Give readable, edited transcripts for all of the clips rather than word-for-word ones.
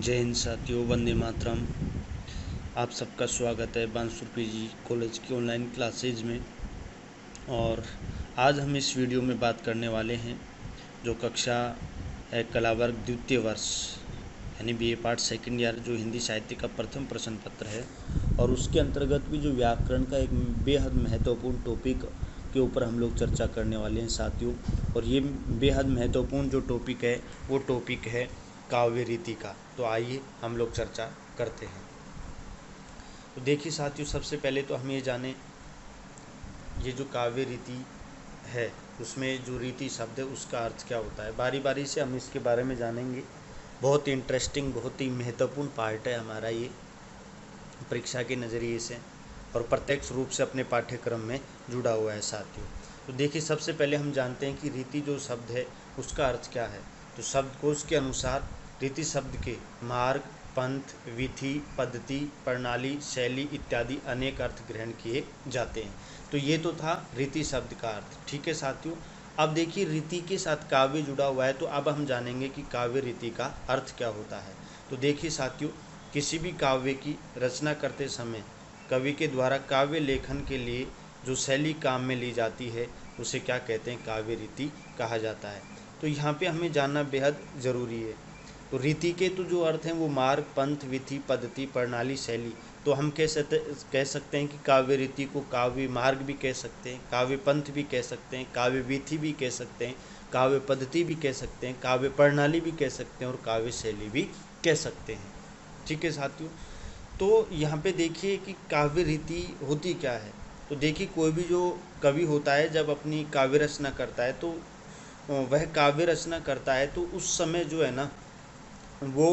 जय हिंद साथियों, वंदे मातरम। आप सबका स्वागत है बांसुर पीजी कॉलेज की ऑनलाइन क्लासेज में। और आज हम इस वीडियो में बात करने वाले हैं जो कक्षा है कला वर्ग द्वितीय वर्ष यानी बीए पार्ट सेकंड ईयर, जो हिंदी साहित्य का प्रथम प्रश्न पत्र है। और उसके अंतर्गत भी जो व्याकरण का एक बेहद महत्वपूर्ण टॉपिक के ऊपर हम लोग चर्चा करने वाले हैं साथियों। और ये बेहद महत्वपूर्ण जो टॉपिक है वो टॉपिक है काव्य रीति का। तो आइए हम लोग चर्चा करते हैं। तो देखिए साथियों, सबसे पहले तो हम ये जानें ये जो काव्य रीति है उसमें जो रीति शब्द है उसका अर्थ क्या होता है। बारी बारी से हम इसके बारे में जानेंगे। बहुत ही इंटरेस्टिंग, बहुत ही महत्वपूर्ण पार्ट है हमारा ये परीक्षा के नज़रिए से, और प्रत्यक्ष रूप से अपने पाठ्यक्रम में जुड़ा हुआ है साथियों। तो देखिए, सबसे पहले हम जानते हैं कि रीति जो शब्द है उसका अर्थ क्या है। तो शब्दकोश के अनुसार रीति शब्द के मार्ग, पंथ, विधि, पद्धति, प्रणाली, शैली इत्यादि अनेक अर्थ ग्रहण किए जाते हैं। तो ये तो था रीति शब्द का अर्थ। ठीक है साथियों, अब देखिए रीति के साथ काव्य जुड़ा हुआ है, तो अब हम जानेंगे कि काव्य रीति का अर्थ क्या होता है। तो देखिए साथियों, किसी भी काव्य की रचना करते समय कवि के द्वारा काव्य लेखन के लिए जो शैली काम में ली जाती है उसे क्या कहते हैं, काव्य रीति कहा जाता है। तो यहाँ पे हमें जानना बेहद ज़रूरी है। तो रीति के तो जो अर्थ हैं वो मार्ग, पंथ, विधि, पद्धति, प्रणाली, शैली। तो हम कह सकते हैं कि काव्य रीति को काव्य मार्ग भी कह सकते हैं, काव्य पंथ भी कह सकते हैं, काव्य विधि भी कह सकते हैं, काव्य पद्धति भी कह सकते हैं, काव्य प्रणाली भी कह सकते हैं और काव्य शैली भी कह सकते हैं। ठीक है साथियों, तो यहाँ पे देखिए कि काव्य रीति होती क्या है। तो देखिए, कोई भी जो कवि होता है जब अपनी काव्य रचना करता है तो वह काव्य रचना करता है तो उस समय जो है ना वो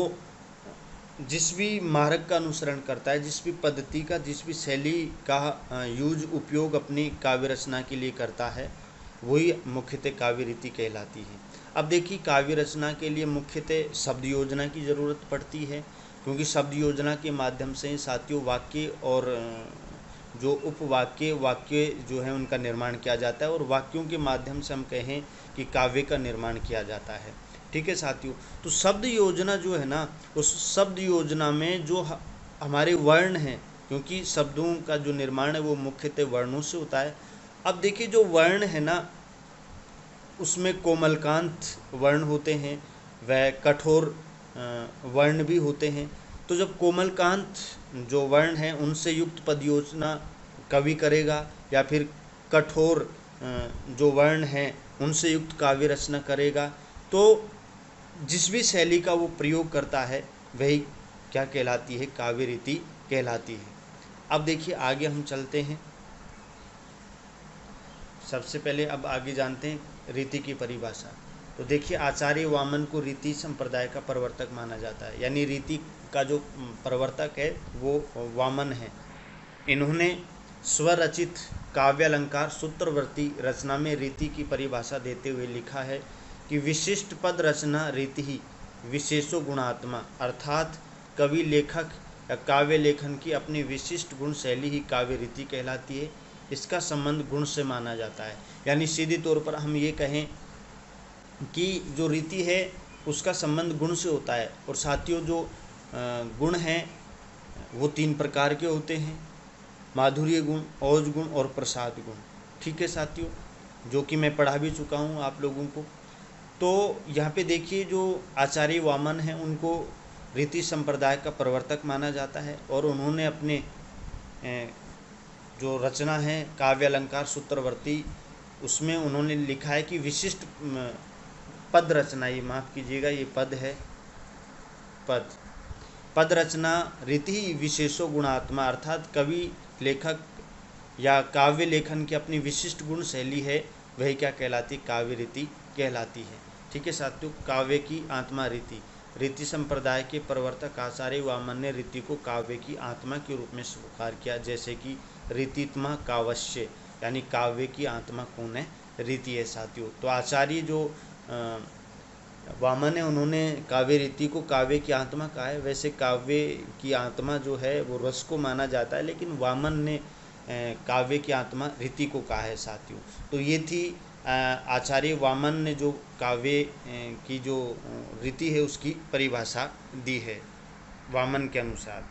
जिस भी मार्ग का अनुसरण करता है, जिस भी पद्धति का, जिस भी शैली का यूज उपयोग अपनी काव्य रचना के लिए करता है वही मुख्यतः काव्य रीति कहलाती है। अब देखिए, काव्य रचना के लिए मुख्यतः शब्द योजना की ज़रूरत पड़ती है, क्योंकि शब्द योजना के माध्यम से साथियों वाक्य और जो उपवाक्य वाक्य जो है उनका निर्माण किया जाता है, और वाक्यों के माध्यम से हम कहें कि काव्य का निर्माण किया जाता है। ठीक है साथियों, तो शब्द योजना जो है ना, उस शब्द योजना में जो हमारे वर्ण हैं, क्योंकि शब्दों का जो निर्माण है वो मुख्यतः वर्णों से होता है। अब देखिए, जो वर्ण है ना उसमें कोमलकांत वर्ण होते हैं, वह कठोर वर्ण भी होते हैं। तो जब कोमलकांत जो वर्ण हैं उनसे युक्त पद योजना कवि करेगा, या फिर कठोर जो वर्ण हैं उनसे युक्त काव्य रचना करेगा, तो जिस भी शैली का वो प्रयोग करता है वही क्या कहलाती है, काव्य रीति कहलाती है। अब देखिए आगे हम चलते हैं। सबसे पहले अब आगे जानते हैं रीति की परिभाषा। तो देखिए, आचार्य वामन को रीति संप्रदाय का प्रवर्तक माना जाता है, यानी रीति का जो प्रवर्तक है वो वामन है। इन्होंने स्वरचित काव्यालंकार सूत्रवर्ती रचना में रीति की परिभाषा देते हुए लिखा है कि विशिष्ट पद रचना रीति ही विशेषो गुणात्मा, अर्थात कवि लेखक या काव्य लेखन की अपनी विशिष्ट गुण शैली ही काव्य रीति कहलाती है। इसका संबंध गुण से माना जाता है, यानी सीधे तौर पर हम ये कहें कि जो रीति है उसका संबंध गुण से होता है। और साथियों, जो गुण हैं वो 3 प्रकार के होते हैं, माधुर्य गुण, ओज गुण और प्रसाद गुण। ठीक है साथियों, जो कि मैं पढ़ा भी चुका हूँ आप लोगों को। तो यहाँ पे देखिए, जो आचार्य वामन हैं उनको रीति संप्रदाय का प्रवर्तक माना जाता है, और उन्होंने अपने जो रचना है काव्य अलंकार सूत्रवर्ती उसमें उन्होंने लिखा है कि विशिष्ट पद रचना, ये माफ़ कीजिएगा ये पद है, पद रचना रीति विशेषो गुणात्मा, अर्थात कवि लेखक या काव्य लेखन की अपनी विशिष्ट गुण शैली है वही क्या कहलाती, काव्य रीति कहलाती है। ठीक है साथियों, काव्य की आत्मा रीति। रीति संप्रदाय के प्रवर्तक आचार्य वामन ने रीति को काव्य की आत्मा के रूप में स्वीकार किया, जैसे कि रीतित्मा काव्यस्य, यानी काव्य की आत्मा कौन है, रीति है साथियों। तो आचार्य जो वामन है उन्होंने काव्य रीति को काव्य की आत्मा कहा है। वैसे काव्य की आत्मा जो है वो रस को माना जाता है, लेकिन वामन ने काव्य की आत्मा रीति को कहा है साथियों। तो ये थी आचार्य वामन ने जो काव्य की जो रीति है उसकी परिभाषा दी है। वामन के अनुसार।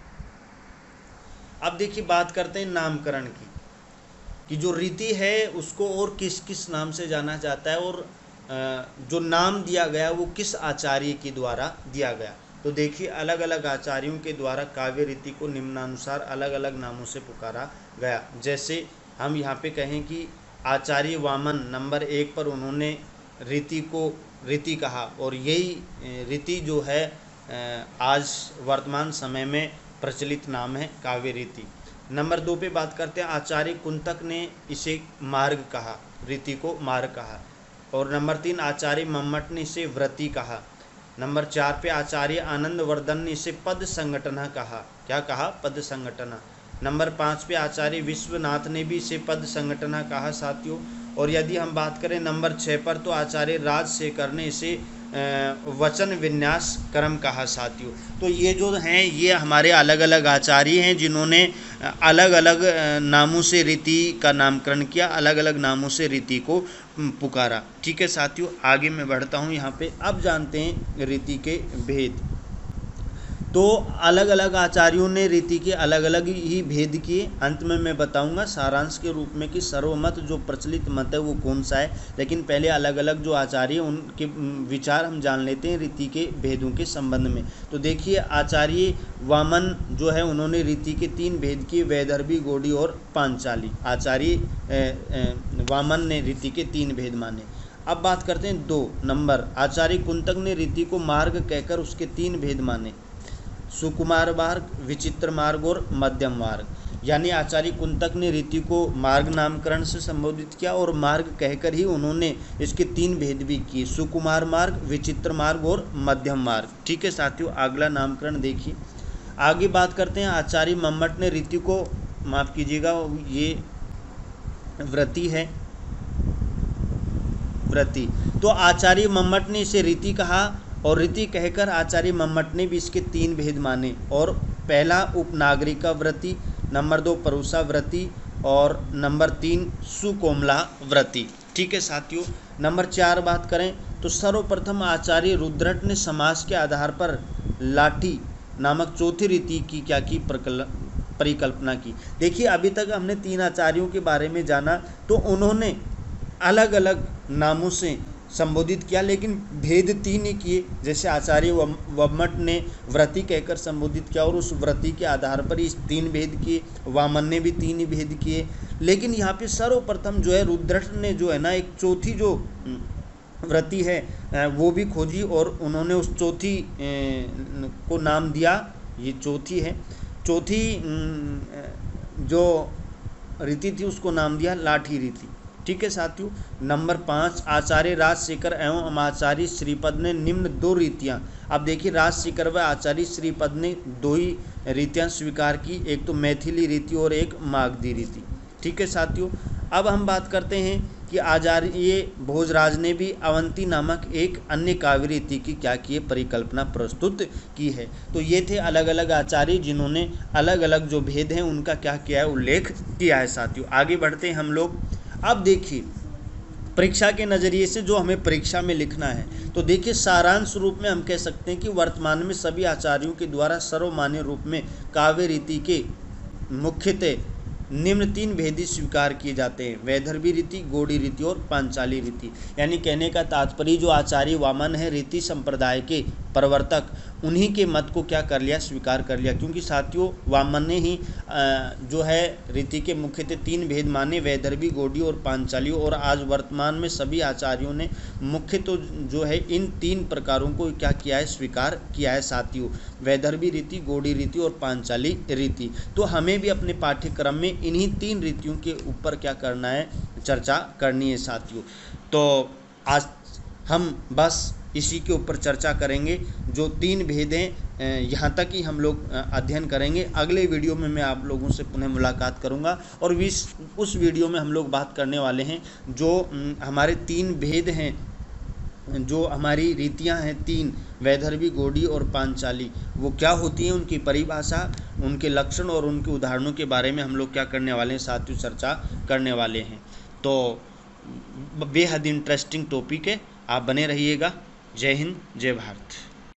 अब देखिए बात करते हैं नामकरण की, कि जो रीति है उसको और किस किस नाम से जाना जाता है, और जो नाम दिया गया वो किस आचार्य के द्वारा दिया गया। तो देखिए अलग अलग आचार्यों के द्वारा काव्य रीति को निम्नानुसार अलग अलग नामों से पुकारा गया। जैसे हम यहाँ पे कहें कि आचार्य वामन नंबर 1 पर उन्होंने रीति को रीति कहा, और यही रीति जो है आज वर्तमान समय में प्रचलित नाम है काव्य रीति। नंबर 2 पे बात करते हैं, आचार्य कुंतक ने इसे मार्ग कहा, रीति को मार्ग कहा। और नंबर 3 आचार्य मम्मट ने इसे व्रति कहा। नंबर 4 पे आचार्य आनंदवर्धन ने इसे पद संगठना कहा। क्या कहा? पद संगठना। नंबर 5 पे आचार्य विश्वनाथ ने भी इसे पद संगठना कहा साथियों। और यदि हम बात करें नंबर 6 पर, तो आचार्य राजशेखर ने इसे वचन विन्यास क्रम कहा साथियों। तो ये जो हैं ये हमारे अलग अलग आचार्य हैं जिन्होंने अलग अलग नामों से रीति का नामकरण किया, अलग अलग नामों से रीति को पुकारा। ठीक है साथियों, आगे मैं बढ़ता हूँ यहाँ पे। अब जानते हैं रीति के भेद। तो अलग अलग आचार्यों ने रीति के अलग अलग ही भेद किए। अंत में मैं बताऊंगा सारांश के रूप में कि सर्वमत जो प्रचलित मत है वो कौन सा है, लेकिन पहले अलग अलग जो आचार्य उनके विचार हम जान लेते हैं रीति के भेदों के संबंध में। तो देखिए आचार्य वामन जो है उन्होंने रीति के 3 भेद किए, वैदर्भी, गौड़ी और पांचाली। आचार्य वामन ने रीति के 3 भेद माने। अब बात करते हैं 2 नंबर, आचार्य कुंतक ने रीति को मार्ग कहकर उसके 3 भेद माने, सुकुमार मार्ग, विचित्र मार्ग और मध्यम मार्ग। यानी आचार्य कुंतक ने रीति को मार्ग नामकरण से संबोधित किया, और मार्ग कहकर ही उन्होंने इसके 3 भेद भी किए, सुकुमार मार्ग, विचित्र मार्ग और मध्यम मार्ग। ठीक है साथियों, अगला नामकरण देखिए। आगे बात करते हैं, आचार्य मम्मट ने रीति को, माफ कीजिएगा ये व्रति है, व्रति। तो आचार्य मम्मट ने इसे रीति कहा, और रीति कहकर आचार्य मम्मट ने भी इसके 3 भेद माने। और पहला उपनागरिका व्रति, नंबर 2 परुषा व्रति, और नंबर 3 सुकोमला व्रति। ठीक है साथियों, नंबर 4 बात करें तो सर्वप्रथम आचार्य रुद्रट ने समास के आधार पर लाठी नामक चौथी रीति की क्या की परिकल्पना की। देखिए अभी तक हमने 3 आचार्यों के बारे में जाना, तो उन्होंने अलग अलग नामों से संबोधित किया, लेकिन भेद 3 ही किए। जैसे आचार्य वम्मट ने व्रति कहकर संबोधित किया, और उस व्रति के आधार पर इस 3 भेद किए। वामन ने भी 3 ही भेद किए। लेकिन यहाँ पे सर्वप्रथम जो है रुद्रट ने जो है ना एक चौथी जो व्रति है वो भी खोजी, और उन्होंने उस चौथी को नाम दिया, ये चौथी है, चौथी जो रीति थी उसको नाम दिया लाठी रीति। ठीक है साथियों, नंबर 5 आचार्य राजशेखर एवं आचार्य श्रीपद ने निम्न 2 रीतियां। अब देखिए राजशेखर व आचार्य श्रीपद ने 2 ही रीतियां स्वीकार की, एक तो मैथिली रीति और एक मागधी रीति। ठीक है साथियों, अब हम बात करते हैं कि आचार्य भोजराज ने भी अवंती नामक एक अन्य काव्य रीति की क्या की है, परिकल्पना प्रस्तुत की है। तो ये थे अलग अलग आचार्य जिन्होंने अलग अलग जो भेद हैं उनका क्या किया है, उल्लेख किया है साथियों। आगे बढ़ते हैं हम लोग। अब देखिए परीक्षा के नज़रिए से जो हमें परीक्षा में लिखना है, तो देखिए सारांश रूप में हम कह सकते हैं कि वर्तमान में सभी आचार्यों के द्वारा सर्वमान्य रूप में काव्य रीति के मुख्यतः निम्न 3 भेदी स्वीकार किए जाते हैं, वैदर्भी रीति, गौड़ी रीति और पांचाली रीति। यानी कहने का तात्पर्य जो आचार्य वामन है रीति संप्रदाय के प्रवर्तक, उन्हीं के मत को क्या कर लिया, स्वीकार कर लिया। क्योंकि साथियों वामन ने ही जो है रीति के मुख्यतः 3 भेद माने, वैदर्भी, गौड़ी और पांचाली। और आज वर्तमान में सभी आचार्यों ने मुख्य तो जो है इन 3 प्रकारों को क्या किया है, स्वीकार किया है साथियों, वैदर्भी रीति, गौड़ी रीति और पांचाली रीति। तो हमें भी अपने पाठ्यक्रम में इन्हीं 3 रीतियों के ऊपर क्या करना है, चर्चा करनी है साथियों। तो आज हम बस इसी के ऊपर चर्चा करेंगे, जो 3 भेद हैं यहाँ तक ही हम लोग अध्ययन करेंगे। अगले वीडियो में मैं आप लोगों से पुनः मुलाकात करूँगा, और उस वीडियो में हम लोग बात करने वाले हैं जो हमारे 3 भेद हैं, जो हमारी रीतियां हैं 3, वैदर्भी, गौड़ी और पांचाली, वो क्या होती हैं, उनकी परिभाषा, उनके लक्षण और उनके उदाहरणों के बारे में हम लोग क्या करने वाले हैं साथियों, चर्चा करने वाले हैं। तो बेहद इंटरेस्टिंग टॉपिक है, आप बने रहिएगा। जय हिंद, जय भारत।